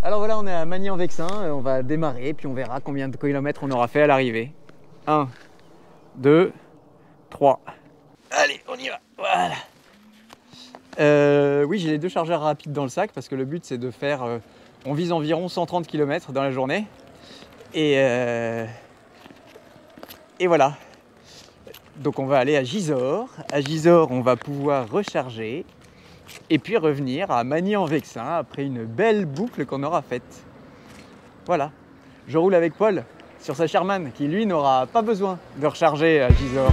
Alors voilà, on est à Magny-en-Vexin, on va démarrer, puis on verra combien de kilomètres on aura fait à l'arrivée. 1, 2, 3. Allez, on y va, voilà. Oui, j'ai les 2 chargeurs rapides dans le sac, parce que le but c'est de faire... on vise environ 130 km dans la journée. Et voilà. Donc on va aller à Gisors. À Gisors, on va pouvoir recharger. Et puis revenir à Magny-en-Vexin après une belle boucle qu'on aura faite. Voilà, je roule avec Paul sur sa Sherman qui lui n'aura pas besoin de recharger à Gisors.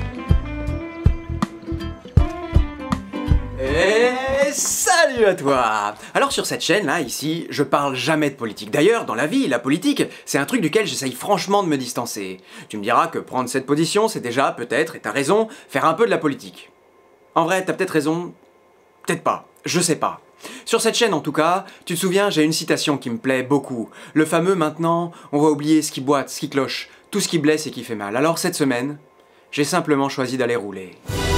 Et salut à toi! Alors sur cette chaîne là, ici, je parle jamais de politique. D'ailleurs, dans la vie, la politique, c'est un truc duquel j'essaye franchement de me distancer. Tu me diras que prendre cette position, c'est déjà, peut-être, et t'as raison, faire un peu de la politique. En vrai, t'as peut-être raison, peut-être pas, je sais pas. Sur cette chaîne en tout cas, tu te souviens, j'ai une citation qui me plaît beaucoup. Le fameux maintenant, on va oublier ce qui boite, ce qui cloche, tout ce qui blesse et qui fait mal. Alors cette semaine, j'ai simplement choisi d'aller rouler.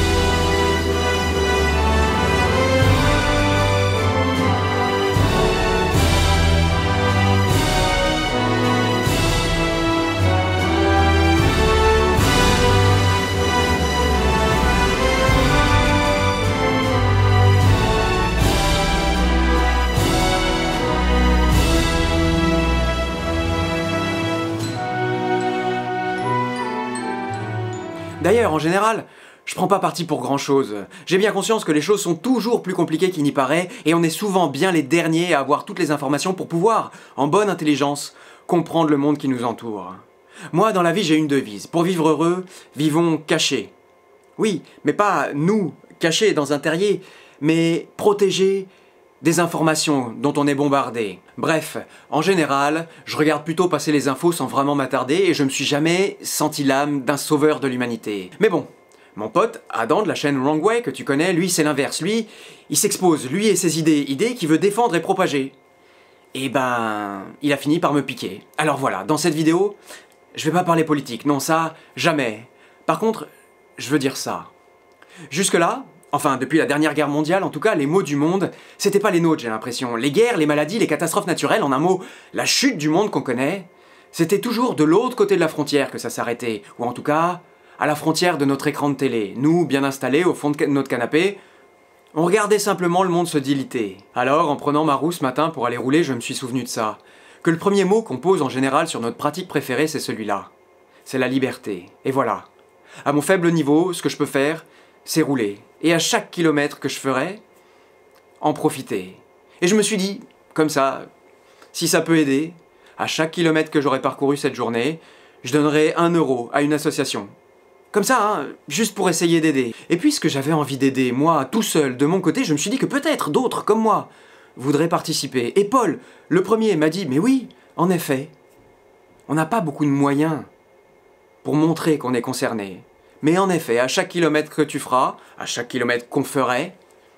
D'ailleurs, en général, je prends pas parti pour grand chose. J'ai bien conscience que les choses sont toujours plus compliquées qu'il n'y paraît, et on est souvent bien les derniers à avoir toutes les informations pour pouvoir, en bonne intelligence, comprendre le monde qui nous entoure. Moi, dans la vie, j'ai une devise. Pour vivre heureux, vivons cachés. Oui, mais pas nous, cachés dans un terrier, mais protégés des informations dont on est bombardé. Bref, en général, je regarde plutôt passer les infos sans vraiment m'attarder et je me suis jamais senti l'âme d'un sauveur de l'humanité. Mais bon, mon pote Adam de la chaîne Wrong Way que tu connais, lui c'est l'inverse. Lui, il s'expose, lui et ses idées qu'il veut défendre et propager. Et ben, il a fini par me piquer. Alors voilà, dans cette vidéo, je vais pas parler politique, non ça, jamais. Par contre, je veux dire ça. Jusque-là, enfin, depuis la dernière guerre mondiale, en tout cas, les maux du monde, c'était pas les nôtres, j'ai l'impression. Les guerres, les maladies, les catastrophes naturelles, en un mot, la chute du monde qu'on connaît, c'était toujours de l'autre côté de la frontière que ça s'arrêtait. Ou en tout cas, à la frontière de notre écran de télé. Nous, bien installés au fond de notre canapé, on regardait simplement le monde se diliter. Alors, en prenant ma roue ce matin pour aller rouler, je me suis souvenu de ça. Que le premier mot qu'on pose en général sur notre pratique préférée, c'est celui-là. C'est la liberté. Et voilà. À mon faible niveau, ce que je peux faire, c'est rouler. Et à chaque kilomètre que je ferai, en profiter. Et je me suis dit, comme ça, si ça peut aider, à chaque kilomètre que j'aurai parcouru cette journée, je donnerai 1 euro à une association. Comme ça, hein, juste pour essayer d'aider. Et puisque j'avais envie d'aider, moi, tout seul, de mon côté, je me suis dit que peut-être d'autres, comme moi, voudraient participer. Et Paul, le premier, m'a dit, mais oui, en effet, on n'a pas beaucoup de moyens pour montrer qu'on est concerné. Mais en effet, à chaque kilomètre que tu feras, à chaque kilomètre qu'on ferait,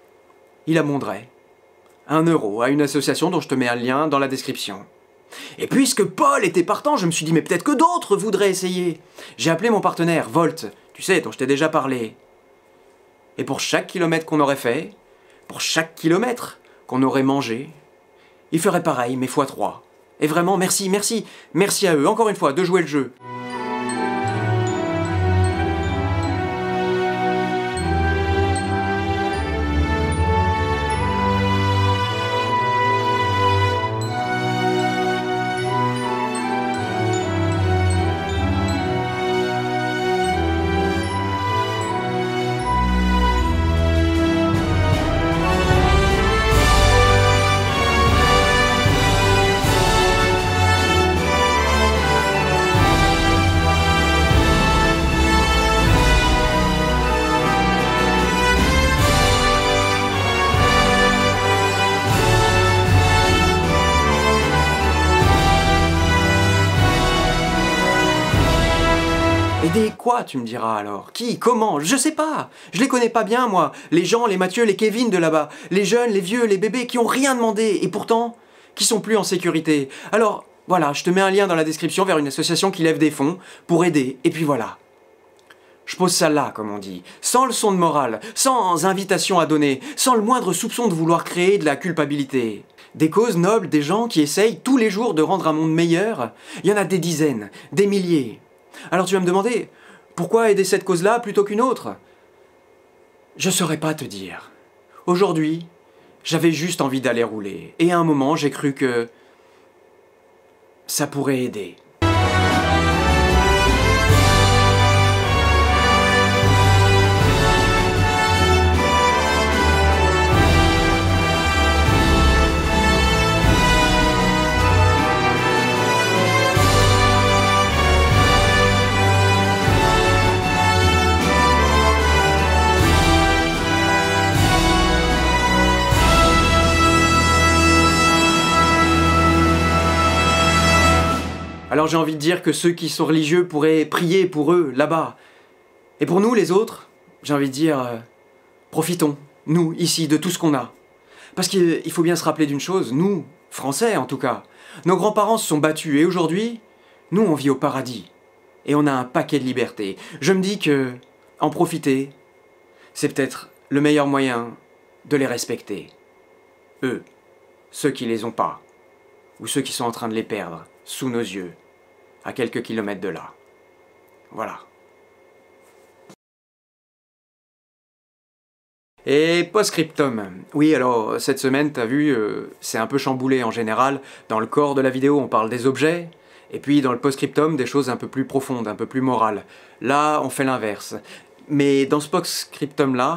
il abonderait 1 euro à une association dont je te mets un lien dans la description. Et puisque Paul était partant, je me suis dit, mais peut-être que d'autres voudraient essayer. J'ai appelé mon partenaire, Volt, tu sais, dont je t'ai déjà parlé. Et pour chaque kilomètre qu'on aurait fait, pour chaque kilomètre qu'on aurait mangé, ils feraient pareil, mais x3. Et vraiment, merci, merci, merci à eux, encore une fois, de jouer le jeu. Aider quoi, tu me diras alors? Qui? Comment? Je sais pas. Je les connais pas bien, moi. Les Jean, les Mathieu, les Kevin de là-bas. Les jeunes, les vieux, les bébés qui ont rien demandé et pourtant qui sont plus en sécurité. Alors, voilà, je te mets un lien dans la description vers une association qui lève des fonds pour aider. Et puis voilà. Je pose ça là, comme on dit, sans leçon de morale, sans invitation à donner, sans le moindre soupçon de vouloir créer de la culpabilité. Des causes nobles, des gens qui essayent tous les jours de rendre un monde meilleur. Il y en a des dizaines, des milliers. Alors tu vas me demander, pourquoi aider cette cause-là plutôt qu'une autre? Je saurais pas te dire. Aujourd'hui, j'avais juste envie d'aller rouler. Et à un moment, j'ai cru que ça pourrait aider. Alors j'ai envie de dire que ceux qui sont religieux pourraient prier pour eux, là-bas. Et pour nous, les autres, j'ai envie de dire, profitons, nous, ici, de tout ce qu'on a. Parce qu'il faut bien se rappeler d'une chose, nous, Français en tout cas, nos grands-parents se sont battus et aujourd'hui, nous on vit au paradis. Et on a un paquet de liberté. Je me dis que en profiter, c'est peut-être le meilleur moyen de les respecter. Eux, ceux qui les ont pas, ou ceux qui sont en train de les perdre, sous nos yeux, à quelques kilomètres de là. Voilà. Et post-scriptum. Oui, alors, cette semaine, t'as vu, c'est un peu chamboulé en général. Dans le corps de la vidéo, on parle des objets, et puis dans le post-scriptum, des choses un peu plus profondes, un peu plus morales. Là, on fait l'inverse. Mais dans ce post-scriptum-là,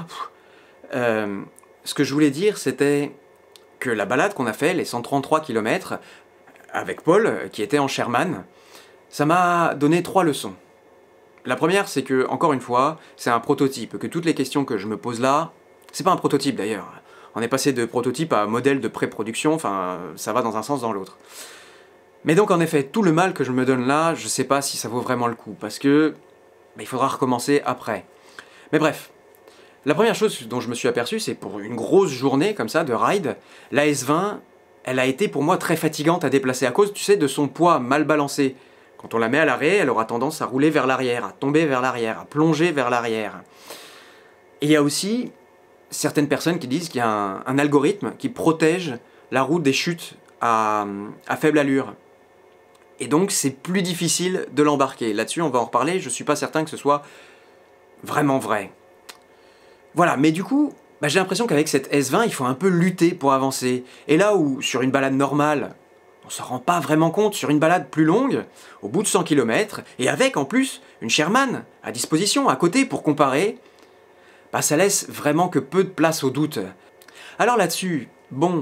ce que je voulais dire, c'était que la balade qu'on a fait, les 133 km, avec Paul, qui était en Sherman, ça m'a donné 3 leçons. La première, c'est que, encore une fois, c'est un prototype, que toutes les questions que je me pose là, c'est pas un prototype d'ailleurs. On est passé de prototype à modèle de pré-production, enfin, ça va dans un sens dans l'autre. Mais donc, en effet, tout le mal que je me donne là, je sais pas si ça vaut vraiment le coup, parce que il faudra recommencer après. Mais bref, la première chose dont je me suis aperçu, c'est pour une grosse journée comme ça de ride, la S20, elle a été pour moi très fatigante à déplacer à cause, tu sais, de son poids mal balancé. Quand on la met à l'arrêt, elle aura tendance à rouler vers l'arrière, à tomber vers l'arrière, à plonger vers l'arrière. Et il y a aussi certaines personnes qui disent qu'il y a un algorithme qui protège la route des chutes à faible allure. Et donc c'est plus difficile de l'embarquer. Là-dessus, on va en reparler, je suis pas certain que ce soit vraiment vrai. Voilà, mais du coup, j'ai l'impression qu'avec cette S20, il faut un peu lutter pour avancer. Et là où, sur une balade normale, on se rend pas vraiment compte, sur une balade plus longue, au bout de 100 km, et avec en plus une Sherman à disposition, à côté pour comparer, ça laisse vraiment que peu de place au doute. Alors là-dessus, bon,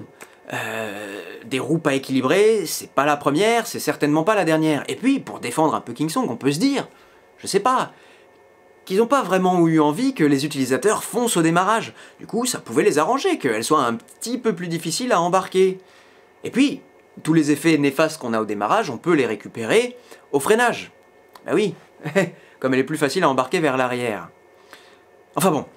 des roues pas équilibrées, c'est pas la première, c'est certainement pas la dernière. Et puis, pour défendre un peu Kingsong, on peut se dire, je sais pas, qu'ils n'ont pas vraiment eu envie que les utilisateurs foncent au démarrage. Du coup, ça pouvait les arranger, qu'elles soient un petit peu plus difficiles à embarquer. Et puis, tous les effets néfastes qu'on a au démarrage, on peut les récupérer au freinage. Ben oui, comme elle est plus facile à embarquer vers l'arrière. Enfin bon.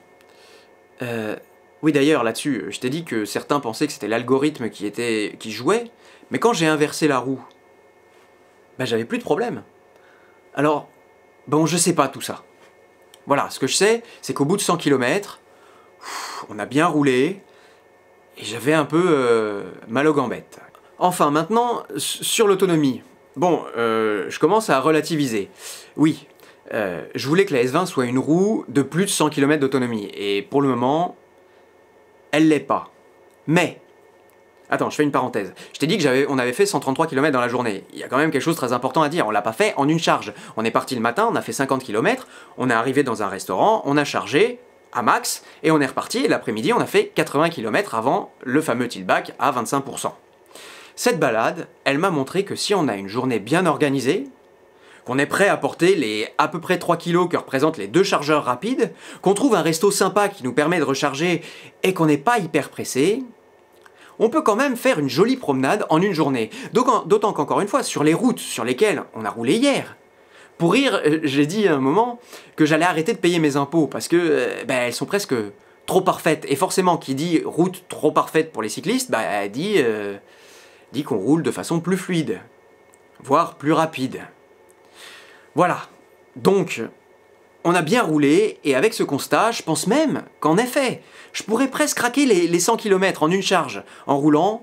Oui d'ailleurs, là-dessus, je t'ai dit que certains pensaient que c'était l'algorithme qui jouait, mais quand j'ai inversé la roue, j'avais plus de problème. Alors, bon, je sais pas tout ça. Voilà, ce que je sais, c'est qu'au bout de 100 km, on a bien roulé, et j'avais un peu mal aux gambettes. Enfin, maintenant, sur l'autonomie. Bon, je commence à relativiser. Oui, je voulais que la S20 soit une roue de plus de 100 km d'autonomie, et pour le moment, elle l'est pas. Mais, attends, je fais une parenthèse. Je t'ai dit que on avait fait 133 km dans la journée. Il y a quand même quelque chose de très important à dire, on l'a pas fait en une charge. On est parti le matin, on a fait 50 km, on est arrivé dans un restaurant, on a chargé à max, et on est reparti, et l'après-midi on a fait 80 km avant le fameux tillback à 25%. Cette balade, elle m'a montré que si on a une journée bien organisée, qu'on est prêt à porter les à peu près 3 kg que représentent les 2 chargeurs rapides, qu'on trouve un resto sympa qui nous permet de recharger et qu'on n'est pas hyper pressé, on peut quand même faire une jolie promenade en une journée. D'autant qu'encore une fois, sur les routes sur lesquelles on a roulé hier, pour rire, j'ai dit à un moment que j'allais arrêter de payer mes impôts parce que elles sont presque trop parfaites. Et forcément, qui dit route trop parfaite pour les cyclistes, dit qu'on roule de façon plus fluide, voire plus rapide. Voilà, donc, on a bien roulé, et avec ce constat, je pense même qu'en effet, je pourrais presque craquer les 100 km en une charge, en roulant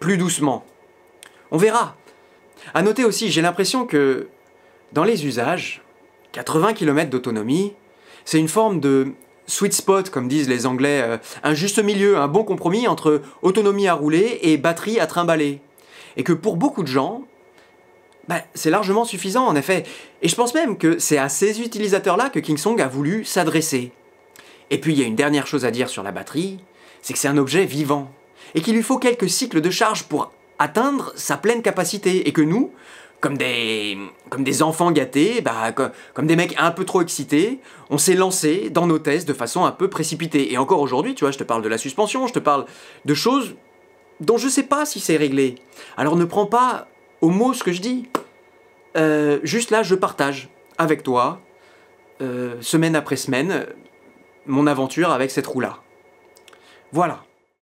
plus doucement. On verra. À noter aussi, j'ai l'impression que dans les usages, 80 km d'autonomie, c'est une forme de sweet spot, comme disent les Anglais, un juste milieu, un bon compromis entre autonomie à rouler et batterie à trimballer. Et que pour beaucoup de gens, c'est largement suffisant en effet. Et je pense même que c'est à ces utilisateurs-là que Kingsong a voulu s'adresser. Et puis il y a une dernière chose à dire sur la batterie, c'est que c'est un objet vivant. Et qu'il lui faut quelques cycles de charge pour atteindre sa pleine capacité. Et que nous, comme des enfants gâtés, comme des mecs un peu trop excités, on s'est lancé dans nos tests de façon un peu précipitée. Et encore aujourd'hui, tu vois, je te parle de la suspension, je te parle de choses dont je sais pas si c'est réglé. Alors ne prends pas au mot ce que je dis. Juste là, je partage avec toi, semaine après semaine, mon aventure avec cette roue-là. Voilà.